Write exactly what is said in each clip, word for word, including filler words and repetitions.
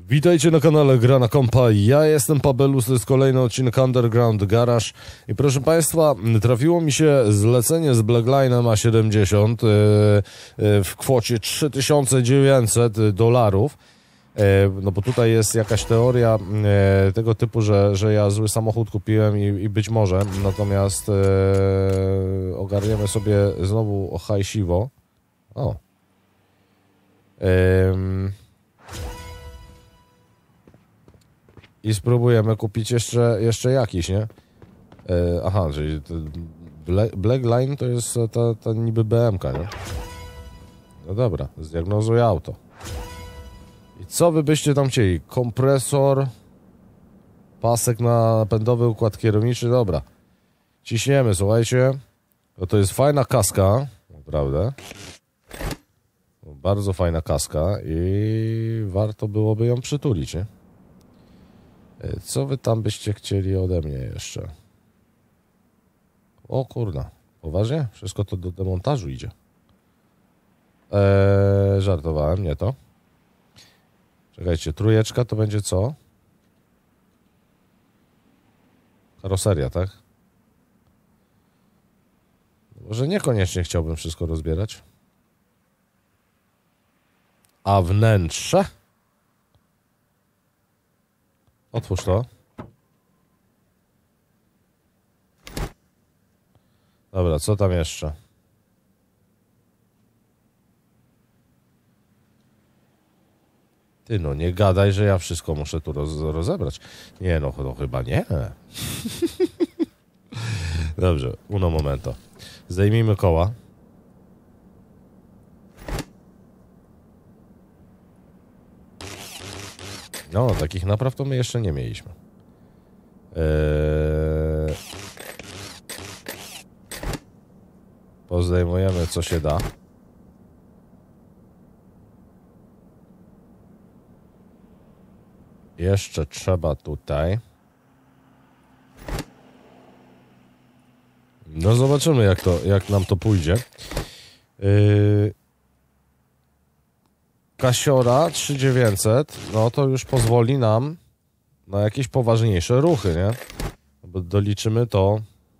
Witajcie na kanale Gra na Kompa, ja jestem Pabelus, to jest kolejny odcinek Underground Garage i proszę Państwa, trafiło mi się zlecenie z Blacklinem A siedemdziesiąt yy, yy, w kwocie trzy tysiące dziewięćset dolarów, yy, no bo tutaj jest jakaś teoria yy, tego typu, że, że ja zły samochód kupiłem i, i być może, natomiast yy, ogarniemy sobie znowu hajsiwo. O. Yy. I spróbujemy kupić jeszcze, jeszcze jakiś, nie? E, aha, czyli Blackline to jest ta, ta niby B M ka, nie? No dobra, zdiagnozuję auto. I co wy byście tam chcieli? Kompresor, pasek napędowy, układ kierowniczy, dobra. Ciśniemy, słuchajcie. No to jest fajna kaska, naprawdę. Bardzo fajna kaska i warto byłoby ją przytulić, nie? Co wy tam byście chcieli ode mnie jeszcze? O kurna, poważnie? Wszystko to do demontażu idzie. Eee, żartowałem, nie to. Czekajcie, trójeczka to będzie co? Karoseria, tak? Może niekoniecznie chciałbym wszystko rozbierać. A wnętrze? Otwórz to. Dobra, co tam jeszcze? Ty no, nie gadaj, że ja wszystko muszę tu roz rozebrać. Nie no, no chyba nie. Dobrze, uno momento. Zdejmijmy koła. No, takich napraw to my jeszcze nie mieliśmy. Eee... Pozdejmujemy co się da. Jeszcze trzeba tutaj. No zobaczymy jak to, jak nam to pójdzie. Eee... Kasiora trzy tysiące dziewięćset, no to już pozwoli nam na jakieś poważniejsze ruchy, nie? Bo doliczymy to.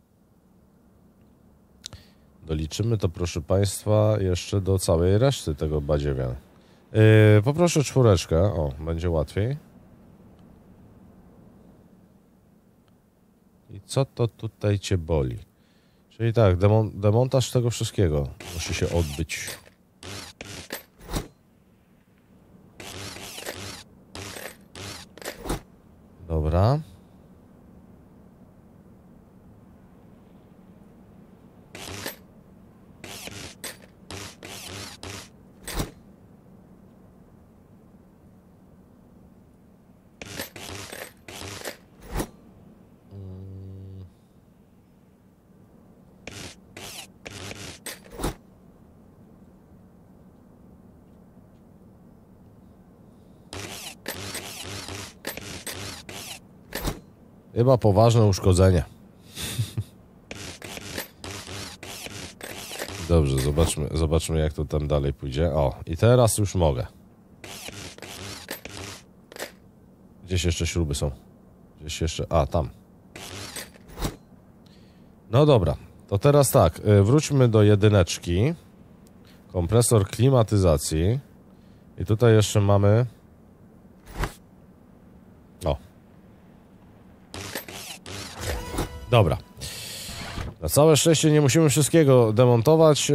Doliczymy to, proszę Państwa, jeszcze do całej reszty tego badziewia. Yy, poproszę czwóreczkę, o, będzie łatwiej. I co to tutaj cię boli? Czyli tak, demon demontaż tego wszystkiego musi się odbyć. Dobra. Chyba poważne uszkodzenie. Dobrze, zobaczmy, zobaczmy jak to tam dalej pójdzie. O, i teraz już mogę. Gdzieś jeszcze śruby są. Gdzieś jeszcze... A, tam. No dobra, to teraz tak. Wróćmy do jedyneczki. Kompresor klimatyzacji. I tutaj jeszcze mamy... O. Dobra. Na całe szczęście nie musimy wszystkiego demontować.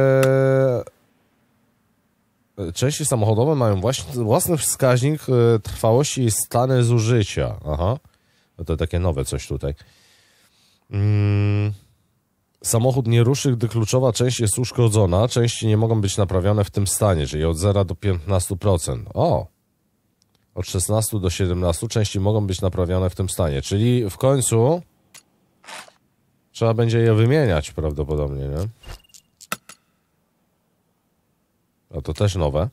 Eee... Części samochodowe mają właśnie własny wskaźnik e, trwałości i stany zużycia. Aha. No to takie nowe coś tutaj. Mm. Samochód nie ruszy, gdy kluczowa część jest uszkodzona. Części nie mogą być naprawione w tym stanie, czyli od zera do piętnastu procent. O! Od szesnastu do siedemnastu części mogą być naprawione w tym stanie. Czyli w końcu trzeba będzie je wymieniać prawdopodobnie, nie? A to też nowe.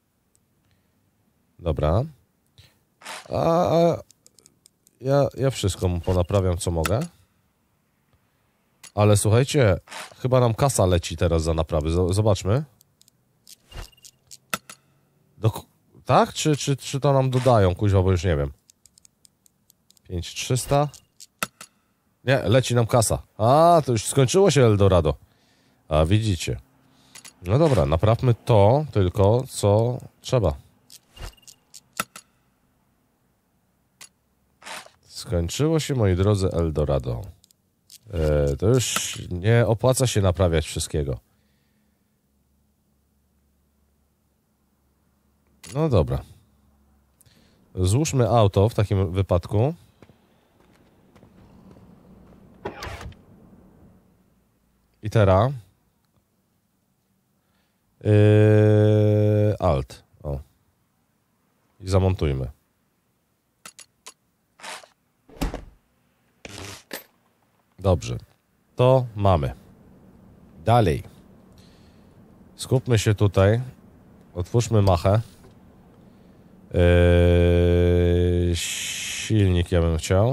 Dobra. A, a ja, ja wszystko mu ponaprawiam, co mogę. Ale słuchajcie, chyba nam kasa leci teraz za naprawy. Zobaczmy. Do, tak? Czy, czy, czy to nam dodają, kuźwa, bo już nie wiem. pięć tysięcy trzysta. Nie, leci nam kasa. A, to już skończyło się Eldorado. A, widzicie. No dobra, naprawmy to tylko, co trzeba. Skończyło się, moi drodzy, Eldorado. E, to już nie opłaca się naprawiać wszystkiego. No dobra. Złóżmy auto w takim wypadku. I teraz yy, Alt. O. I zamontujmy. Dobrze. To mamy. Dalej. Skupmy się tutaj. Otwórzmy machę. Yy, silnik ja bym chciał.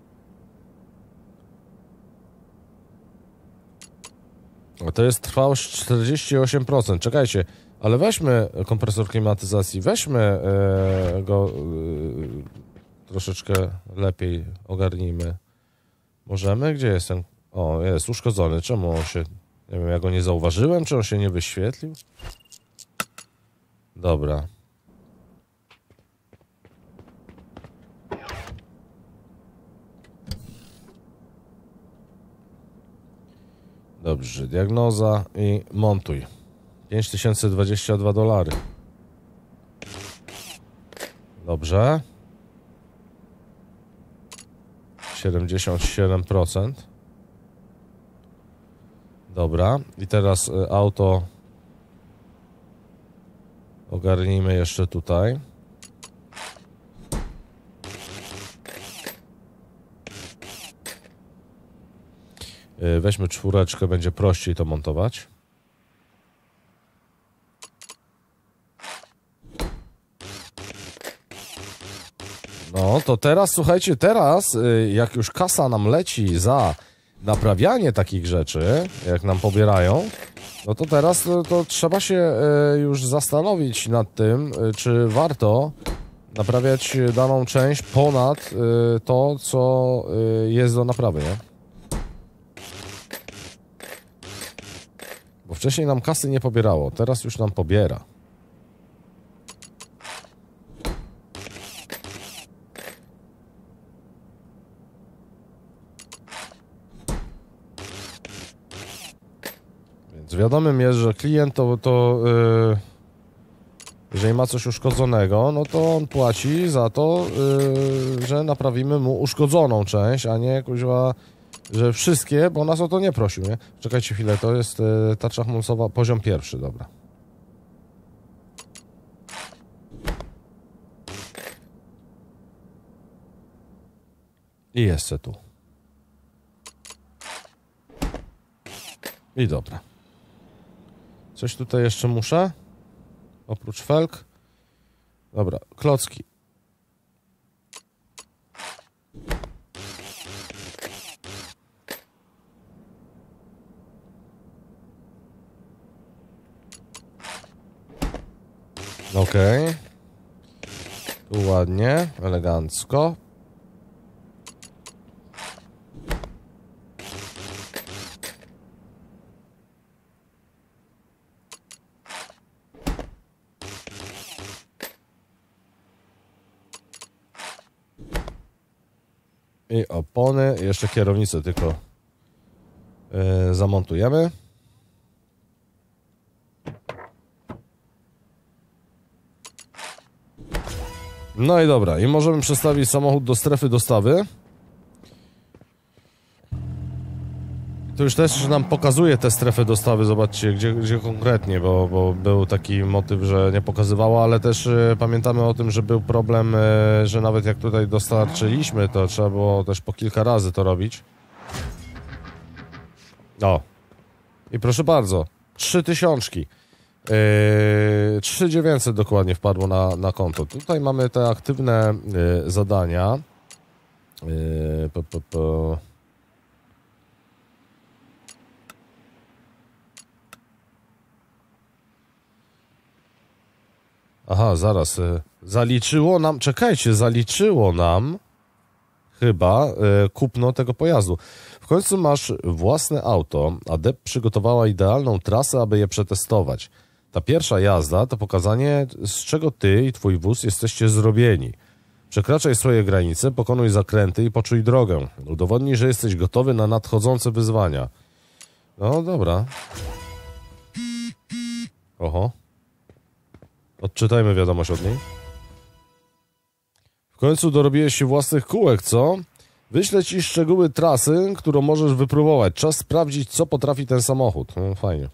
To jest trwałość czterdzieści osiem procent. Czekajcie, ale weźmy kompresor klimatyzacji, weźmy e, go e, troszeczkę lepiej ogarnijmy. Możemy? Gdzie jest ten? O, jest uszkodzony. Czemu on się... Nie wiem, ja go nie zauważyłem, czy on się nie wyświetlił? Dobra. Dobrze, diagnoza i montuj. pięć tysięcy dwadzieścia dwa dolary. Dobrze. siedemdziesiąt siedem procent. Dobra. I teraz y, auto ogarnijmy jeszcze tutaj. Y, weźmy czwóreczkę, będzie prościej to montować. No to teraz, słuchajcie, teraz y, jak już kasa nam leci za naprawianie takich rzeczy, jak nam pobierają, no to teraz to, to trzeba się y, już zastanowić nad tym, y, czy warto naprawiać daną część ponad y, to, co y, jest do naprawy, nie? Bo wcześniej nam kasy nie pobierało, teraz już nam pobiera. Więc wiadomym jest, że klient to, to yy, jeżeli ma coś uszkodzonego, no to on płaci za to, yy, że naprawimy mu uszkodzoną część, a nie kuźwa, że wszystkie, bo nas o to nie prosił, nie? Czekajcie chwilę, to jest yy, tarcza hamulcowa, poziom pierwszy, dobra. I jeszcze tu. I dobra. Coś tutaj jeszcze muszę? Oprócz felg? Dobra, klocki. Okej. Okay. Tu ładnie, elegancko. I opony, jeszcze kierownicę tylko yy, zamontujemy. No i dobra, i możemy przestawić samochód do strefy dostawy. To już też nam pokazuje tę strefę dostawy, zobaczcie, gdzie, gdzie konkretnie, bo, bo był taki motyw, że nie pokazywało, ale też y, pamiętamy o tym, że był problem, y, że nawet jak tutaj dostarczyliśmy, to trzeba było też po kilka razy to robić. O. I proszę bardzo, trzy tysiączki. Yy, trzy tysiące dziewięćset dokładnie wpadło na, na konto. Tutaj mamy te aktywne y, zadania. Yy, po, po, po. Aha, zaraz. Y, zaliczyło nam... Czekajcie, zaliczyło nam chyba y, kupno tego pojazdu. W końcu masz własne auto, a Deb przygotowała idealną trasę, aby je przetestować. Ta pierwsza jazda to pokazanie, z czego ty i twój wóz jesteście zrobieni. Przekraczaj swoje granice, pokonuj zakręty i poczuj drogę. Udowodnij, że jesteś gotowy na nadchodzące wyzwania. No dobra. Oho. Odczytajmy wiadomość od niej. W końcu dorobiłeś się własnych kółek, co? Wyślę ci szczegóły trasy, którą możesz wypróbować. Czas sprawdzić, co potrafi ten samochód. No, fajnie.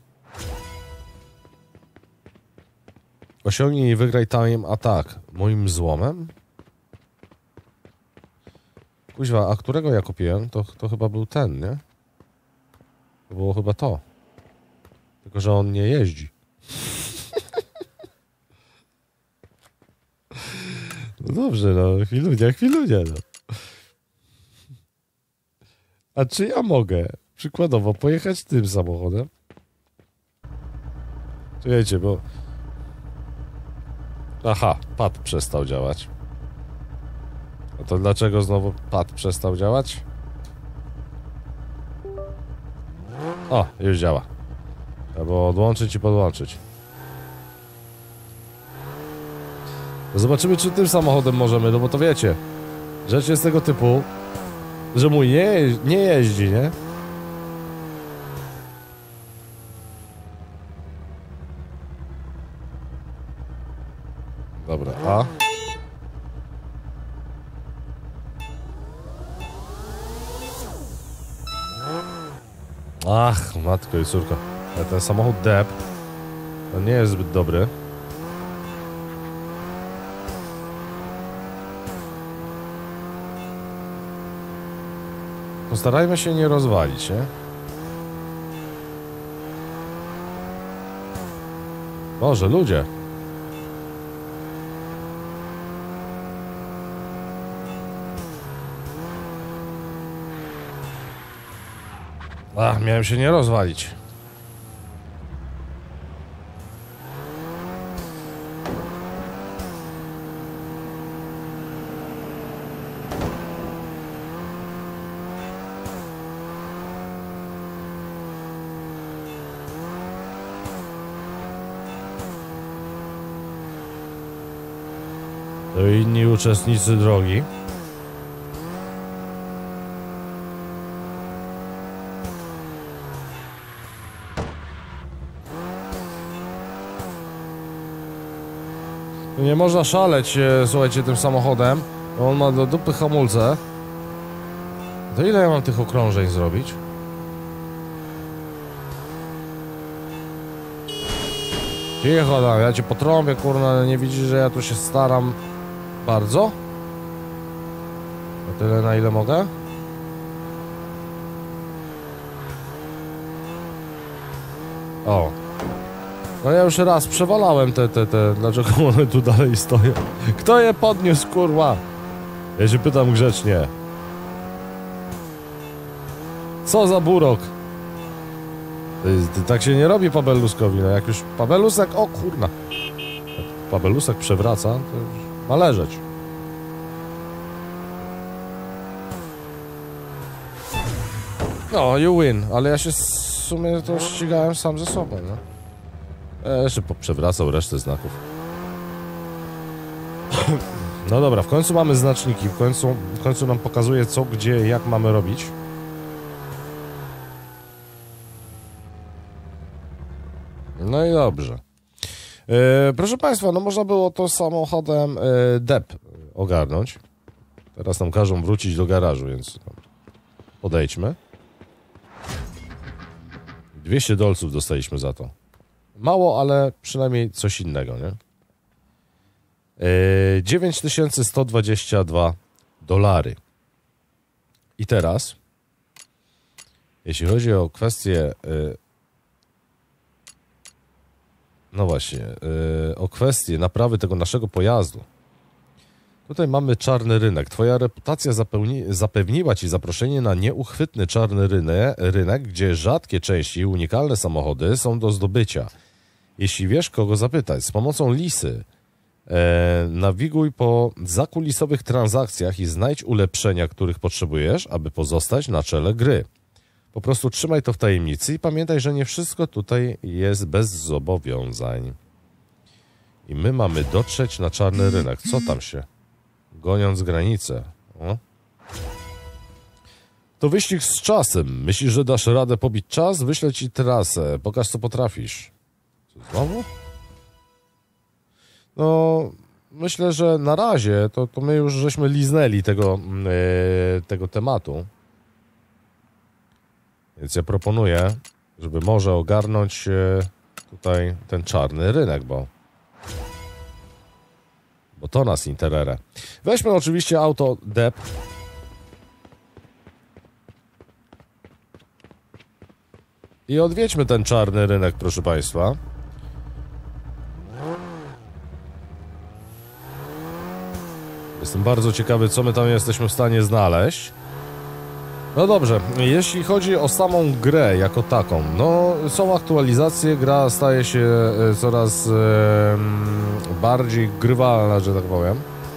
Osiągnij i wygraj time attack. Moim złomem? Kuźwa, a którego ja kupiłem? To, to chyba był ten, nie? To było chyba to. Tylko, że on nie jeździ. No dobrze, no. Chwilunia, chwilunia, no. A czy ja mogę przykładowo pojechać tym samochodem? Czekajcie, bo... Aha, pad przestał działać. A to dlaczego znowu pad przestał działać? O, już działa. Trzeba odłączyć i podłączyć. Zobaczymy, czy tym samochodem możemy, no bo to wiecie, rzecz jest tego typu, że mój nie, nie jeździ, nie? Dobra, a? Ach, matko i córko. Ten samochód Deb to nie jest zbyt dobry. Postarajmy się nie rozwalić, nie? Boże, ludzie. Ach, miałem się nie rozwalić. To inni uczestnicy drogi. Nie można szaleć, słuchajcie, tym samochodem, bo on ma do dupy hamulce. To ile ja mam tych okrążeń zrobić? Cicho, no, ja cię potrąbię, kurna, nie widzisz, że ja tu się staram bardzo? Na tyle, na ile mogę? O. No ja już raz przewalałem te, te, te, dlaczego one tu dalej stoją? Kto je podniósł, kurwa? Ja się pytam grzecznie. Co za burok? Tak się nie robi Pabeluskowi, no jak już Pabelusek, o kurna. Jak Pabelusek przewraca, to już ma leżeć. No, you win, ale ja się w sumie to ścigałem sam ze sobą, no. Ja jeszcze poprzewracał resztę znaków. No dobra, w końcu mamy znaczniki, w końcu, w końcu nam pokazuje co, gdzie, jak mamy robić. No i dobrze. E, proszę Państwa, no można było to samochodem e, Deb ogarnąć. Teraz nam każą wrócić do garażu, więc podejdźmy. dwieście dolców dostaliśmy za to. Mało, ale przynajmniej coś innego, nie? E, dziewięć tysięcy sto dwadzieścia dwa dolary. I teraz, jeśli chodzi o kwestię... E, No właśnie, yy, o kwestię naprawy tego naszego pojazdu. Tutaj mamy czarny rynek. Twoja reputacja zapełni, zapewniła ci zaproszenie na nieuchwytny czarny rynek, rynek, gdzie rzadkie części i unikalne samochody są do zdobycia. Jeśli wiesz, kogo zapytać, z pomocą Lisy E, nawiguj po zakulisowych transakcjach i znajdź ulepszenia, których potrzebujesz, aby pozostać na czele gry. Po prostu trzymaj to w tajemnicy i pamiętaj, że nie wszystko tutaj jest bez zobowiązań. I my mamy dotrzeć na czarny rynek. Co tam się? Goniąc granicę. O. To wyścig z czasem. Myślisz, że dasz radę pobić czas? Wyślę ci trasę. Pokaż, co potrafisz. Co, znowu? No, myślę, że na razie to, to my już żeśmy liznęli tego, yy, tego tematu. Więc ja proponuję, żeby może ogarnąć yy, tutaj ten czarny rynek, bo bo to nas interere. Weźmy oczywiście auto Dep. I odwiedźmy ten czarny rynek, proszę państwa. Jestem bardzo ciekawy, co my tam jesteśmy w stanie znaleźć. No dobrze, jeśli chodzi o samą grę jako taką, no są aktualizacje, gra staje się coraz e, bardziej grywalna, że tak powiem.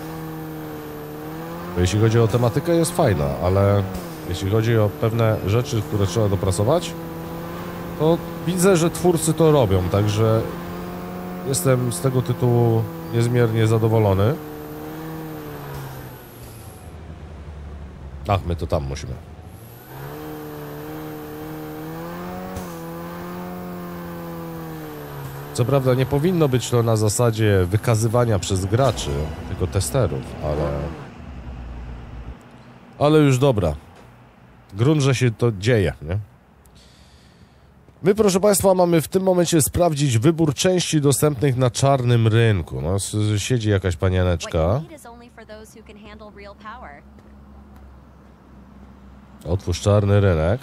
Jeśli chodzi o tematykę, jest fajna, ale jeśli chodzi o pewne rzeczy, które trzeba dopracować, to widzę, że twórcy to robią, także jestem z tego tytułu niezmiernie zadowolony. Ach, my to tam musimy. Co prawda nie powinno być to na zasadzie wykazywania przez graczy, tylko testerów, ale... Ale już dobra. Grunt, że się to dzieje, nie? My, proszę państwa, mamy w tym momencie sprawdzić wybór części dostępnych na czarnym rynku. No, siedzi jakaś panieneczka. Otwórz czarny rynek.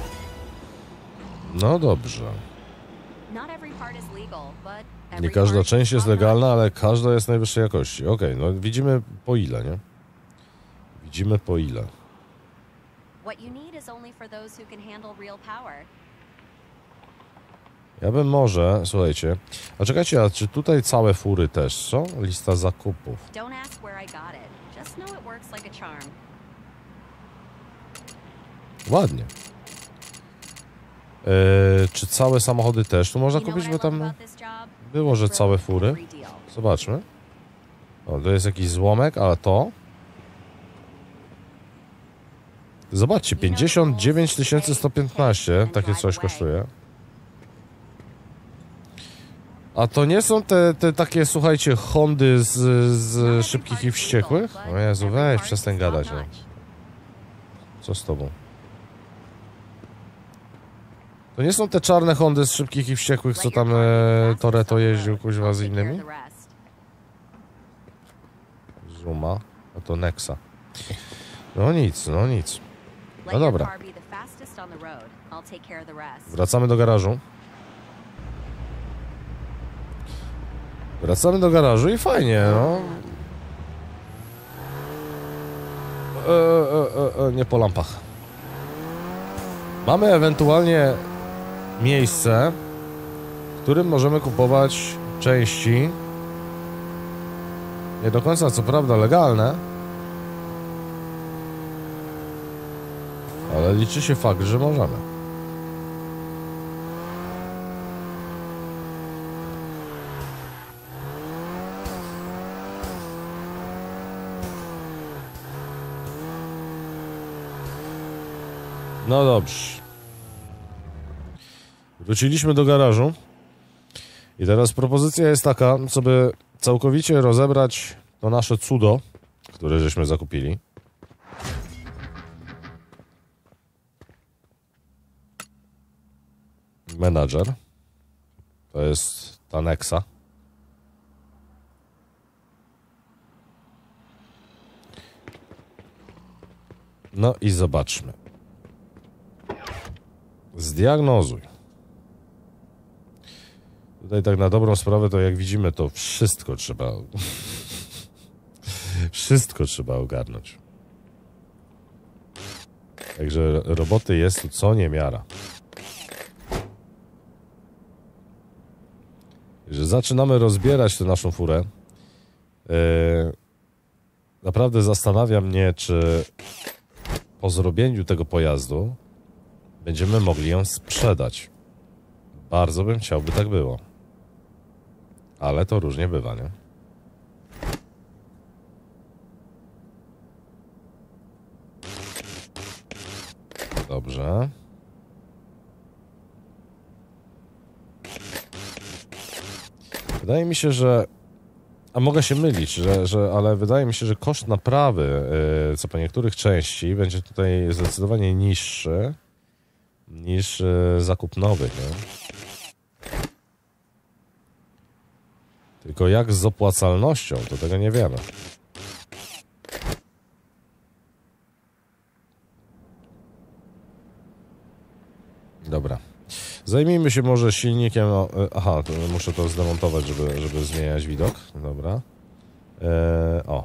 No dobrze. Nie każda część jest legalna, ale każda jest najwyższej jakości. Okej, okay, no widzimy po ile, nie? Widzimy po ile. Ja bym może, słuchajcie, a czekajcie, a czy tutaj całe fury też są? Lista zakupów. Ładnie. Eee, czy całe samochody też tu można kupić, bo tam było, że całe fury. Zobaczmy. O, to jest jakiś złomek, ale to... Zobaczcie, pięćdziesiąt dziewięć tysięcy sto piętnaście takie coś kosztuje. A to nie są te, te takie, słuchajcie, Hondy z, z Szybkich i Wściekłych? O Jezu, weź, przestań gadać. No. Co z tobą? To nie są te czarne Hondy z Szybkich i Wściekłych, co tam e, Toretto jeździł kuźwa z innymi? Zuma, a to Nexa. No nic, no nic. No dobra. Wracamy do garażu. Wracamy do garażu i fajnie, no. E, e, e, nie po lampach. Mamy ewentualnie miejsce, w którym możemy kupować części. Nie do końca, co prawda, legalne. Ale liczy się fakt, że możemy. No dobrze. Wróciliśmy do garażu. I teraz propozycja jest taka, żeby całkowicie rozebrać to nasze cudo, które żeśmy zakupili. Menadżer. To jest ta Nexa. No i zobaczmy. Zdiagnozuj. Tutaj tak na dobrą sprawę, to jak widzimy, to wszystko trzeba... wszystko trzeba ogarnąć. Także roboty jest tu co niemiara. Że zaczynamy rozbierać tę naszą furę. Yy, naprawdę zastanawia mnie, czy po zrobieniu tego pojazdu będziemy mogli ją sprzedać. Bardzo bym chciał, by tak było. Ale to różnie bywa, nie? Dobrze. Wydaje mi się, że... A mogę się mylić, że, że, ale wydaje mi się, że koszt naprawy yy, co po niektórych części będzie tutaj zdecydowanie niższy niż yy, zakup nowych, nie? Tylko jak z opłacalnością, to tego nie wiemy. Dobra. Zajmijmy się może silnikiem... Aha, to muszę to zdemontować, żeby, żeby zmieniać widok. Dobra. Eee, o.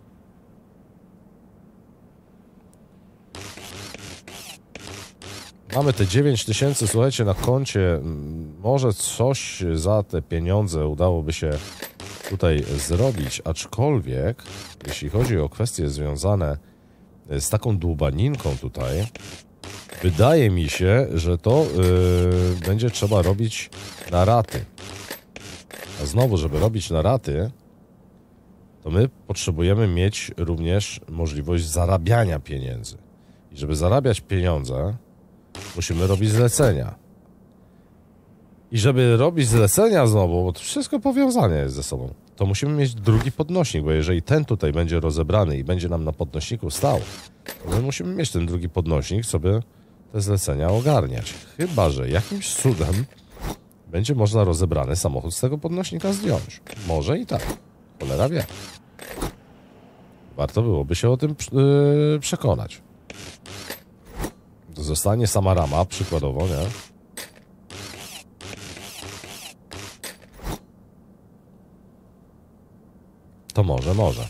Mamy te dziewięć tysięcy, słuchajcie, na koncie. Może coś za te pieniądze udałoby się tutaj zrobić, aczkolwiek jeśli chodzi o kwestie związane z taką dłubaninką tutaj, wydaje mi się, że to yy, będzie trzeba robić na raty. A znowu, żeby robić na raty, to my potrzebujemy mieć również możliwość zarabiania pieniędzy. I żeby zarabiać pieniądze, musimy robić zlecenia. I żeby robić zlecenia znowu, bo to wszystko powiązane jest ze sobą, to musimy mieć drugi podnośnik, bo jeżeli ten tutaj będzie rozebrany i będzie nam na podnośniku stał, to my musimy mieć ten drugi podnośnik, sobie te zlecenia ogarniać. Chyba że jakimś cudem będzie można rozebrany samochód z tego podnośnika zdjąć. Może i tak. Cholera wie. Warto byłoby się o tym yy, przekonać. To zostanie sama rama, przykładowo, nie? To może, może.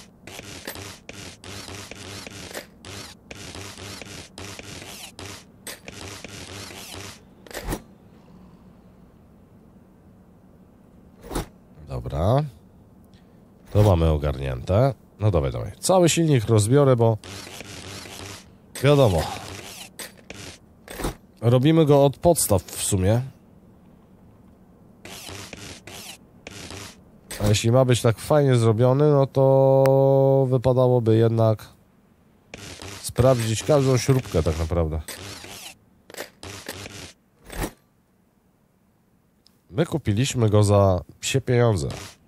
Dobra. To mamy ogarnięte. No dawaj, dawaj. Cały silnik rozbiorę, bo wiadomo. Robimy go od podstaw w sumie. A jeśli ma być tak fajnie zrobiony, no to wypadałoby jednak sprawdzić każdą śrubkę tak naprawdę. My kupiliśmy go za psie pieniądze.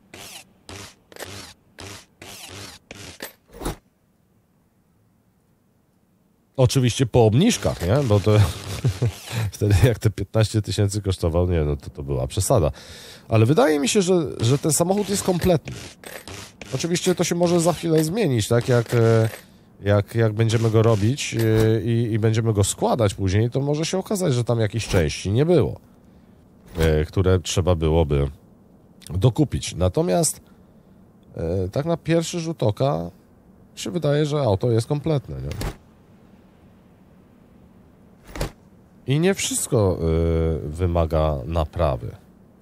Oczywiście po obniżkach, nie? Bo to wtedy jak te piętnaście tysięcy kosztował, nie, no to to była przesada. Ale wydaje mi się, że, że ten samochód jest kompletny. Oczywiście to się może za chwilę zmienić, tak? Jak, jak, jak będziemy go robić i, i będziemy go składać później, to może się okazać, że tam jakichś części nie było, które trzeba byłoby dokupić. Natomiast tak na pierwszy rzut oka się wydaje, że auto jest kompletne, nie? I nie wszystko y, wymaga naprawy.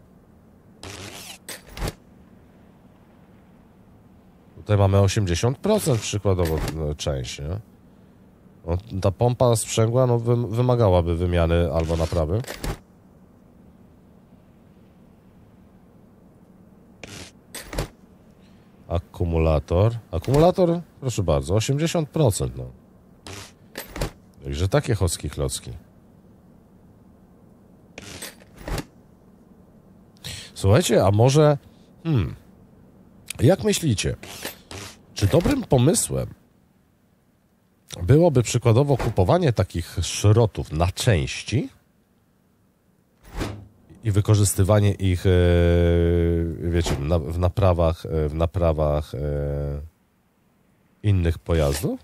Tutaj mamy osiemdziesiąt procent przykładowo no, część, nie? No, ta pompa sprzęgła no, wy, wymagałaby wymiany albo naprawy. Akumulator. Akumulator, proszę bardzo, osiemdziesiąt procent. No. Także takie chocki klocki. Słuchajcie, a może... Hmm, jak myślicie, czy dobrym pomysłem byłoby przykładowo kupowanie takich szrotów na części i wykorzystywanie ich, wiecie, w naprawach, w naprawach innych pojazdów?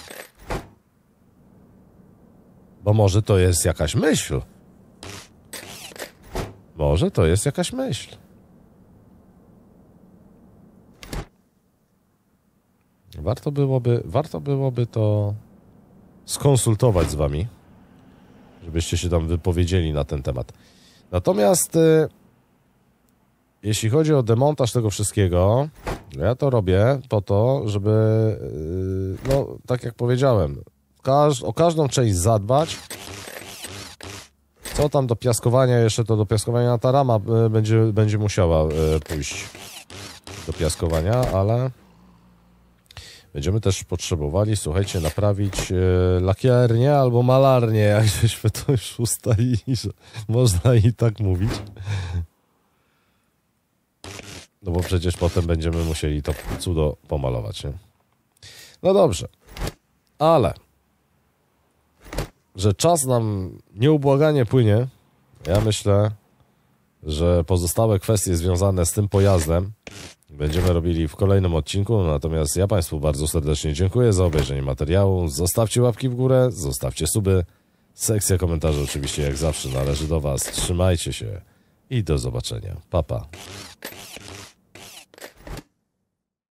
Bo może to jest jakaś myśl. Może to jest jakaś myśl. Warto byłoby, warto byłoby to skonsultować z wami, żebyście się tam wypowiedzieli na ten temat. Natomiast y, jeśli chodzi o demontaż tego wszystkiego, Ja to robię po to, żeby, yy, no, tak jak powiedziałem, każ o każdą część zadbać. Co tam do piaskowania, jeszcze to do piaskowania ta rama yy, będzie, będzie musiała yy, pójść do piaskowania, ale będziemy też potrzebowali, słuchajcie, naprawić yy, lakiernię albo malarnię, jak żeśmy to już ustalili, że można i tak mówić. No bo przecież potem będziemy musieli to cudo pomalować, nie? No dobrze, ale że czas nam nieubłaganie płynie, ja myślę, że pozostałe kwestie związane z tym pojazdem będziemy robili w kolejnym odcinku, natomiast ja Państwu bardzo serdecznie dziękuję za obejrzenie materiału. Zostawcie łapki w górę, zostawcie suby. Sekcja komentarzy oczywiście jak zawsze należy do Was. Trzymajcie się i do zobaczenia. Pa, pa.